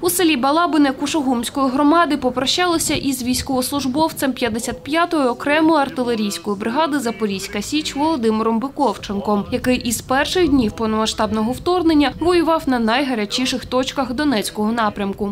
У селі Балабине Кушугумської громади попрощалися із військовослужбовцем 55-ї окремої артилерійської бригади «Запорізька Січ» Володимиром Биковченком, який із перших днів повномасштабного вторгнення воював на найгарячіших точках Донецького напрямку.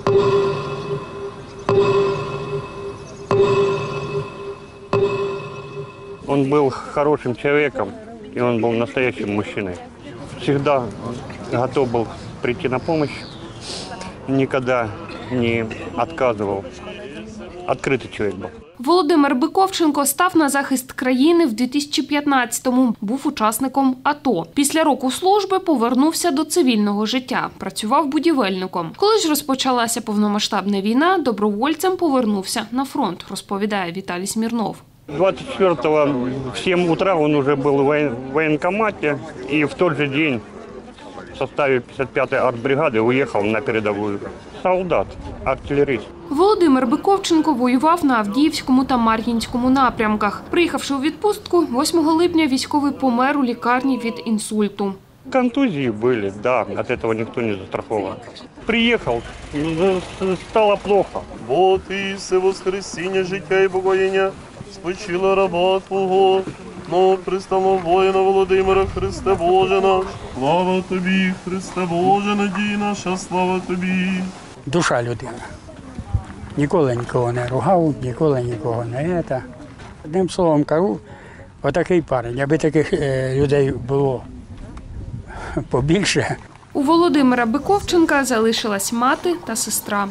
Он был хорошим человеком, и он был настоящим мужчиной. Всегда готов был прийти на помощь, никогда не отказывал. Открытый человек был. Володимир Биковченко став на захист країни в 2015-му. Був учасником АТО. Після року служби повернувся до цивільного життя. Працював будівельником. Коли ж розпочалася повномасштабна війна, добровольцем повернувся на фронт, розповідає Віталій Смірнов. 24-го в 7 утра он уже был в военкомате, и в тот же день в составе 55-й артбригады уехал на передовую. Солдат, артилерист. Володимир Биковченко воював на Авдіївському та Мар'їнському напрямках. Приїхавши у відпустку, 8 липня військовий помер у лікарні від інсульту. Контузии были, да, от этого никто не застрахован. Приехал, стало плохо. Вот и все воскресіння, життя і покоєння спочила раба Твого, но пристану воїна Володимира, Христе Боже наш. Слава Тобі, Христе Боже, надія наша, слава Тобі. Душа людина. Ніколи нікого не ругав, ніколи нікого не це. Одним словом кажу, отакий парень, аби таких людей було побільше. У Володимира Биковченка залишилась мати та сестра.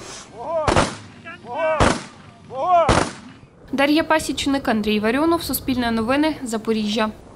Дар'я Пасічник, Андрій Варіонов, Суспільне новини, Запоріжжя.